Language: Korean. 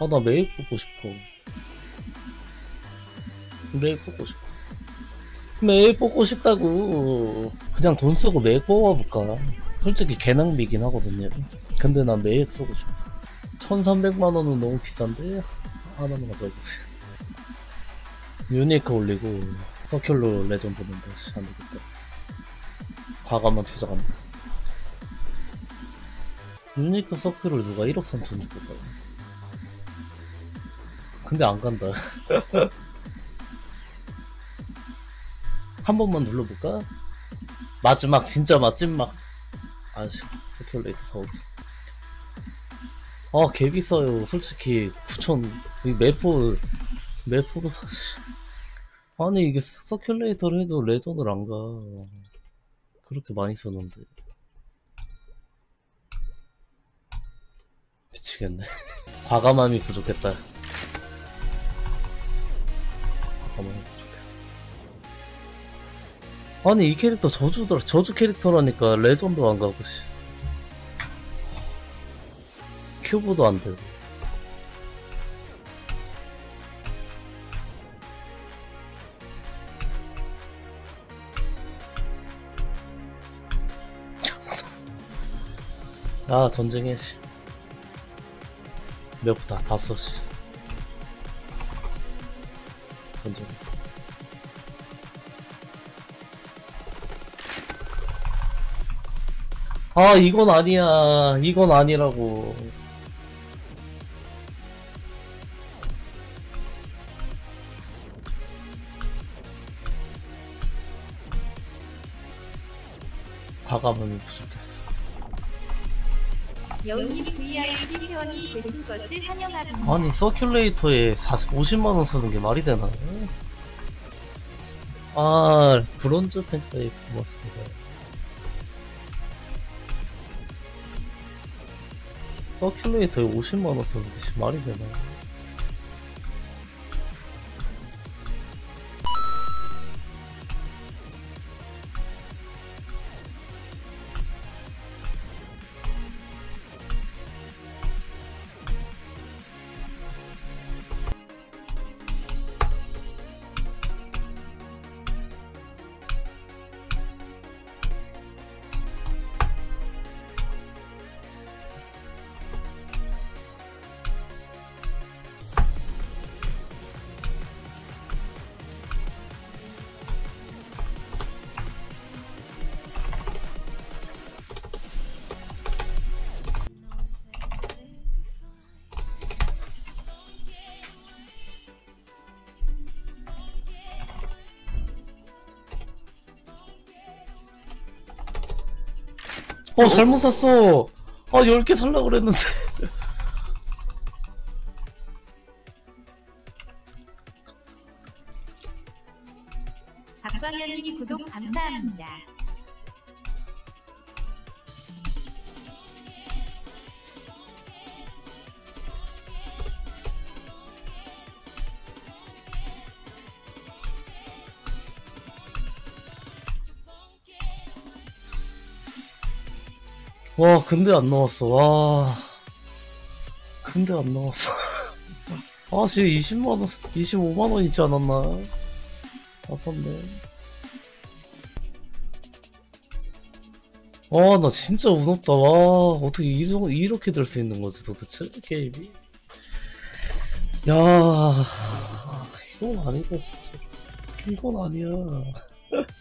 아, 나 매일 뽑고 싶어. 매일 뽑고 싶어. 매일 뽑고 싶다고. 그냥 돈 쓰고 매일 뽑아볼까? 솔직히 개낭비긴 하거든요. 근데 난 매일 쓰고 싶어. 1300만원은 너무 비싼데? 하나만 가져와보세요. 유니크 올리고, 서큘러 레전드 는다. 안되겠다. 과감한 투자간다. 유니크 서큘을 누가 1억 3천 주고 사. 근데 안 간다. 한 번만 눌러볼까? 마지막, 진짜 마지막. 아씨, 서큘레이터 사오자. 아, 개 비싸요. 솔직히, 9천, 이 매포로 사시. 아니, 이게 서큘레이터를 해도 레전을 안 가. 그렇게 많이 썼는데. 미치겠네. 과감함이 부족했다. 과감함이 부족했어. 아니, 이 캐릭터 저주 캐릭터라니까 레전도 안 가고, 씨. 큐브도 안 되고. 아, 전쟁해, 씨. 몇부 다 써, 씨. 전쟁. 아, 이건 아니야. 이건 아니라고. 과감함이 부족했어. 여우님이 VIP 회원이 되신 것을 환영합니다. 아니, 서큘레이터에 50만원 쓰는 게 말이 되나? 아, 브론즈 팬카에 고맙습니다. 서큘레이터에 50만원 쓰는 게 말이 되나? 잘못 샀어! 10개 살라고 그랬는데. 박광현님이 구독 감사합니다. 와, 근데 안 나왔어. 와. 근데 안 나왔어. 아, 지금 20만원, 25만원 있지 않았나? 다 썼네. 와, 나 진짜 운 없다. 와, 어떻게 이렇게 될 수 있는 거지, 도대체? 게임이? 야, 이건 아니다, 진짜. 이건 아니야.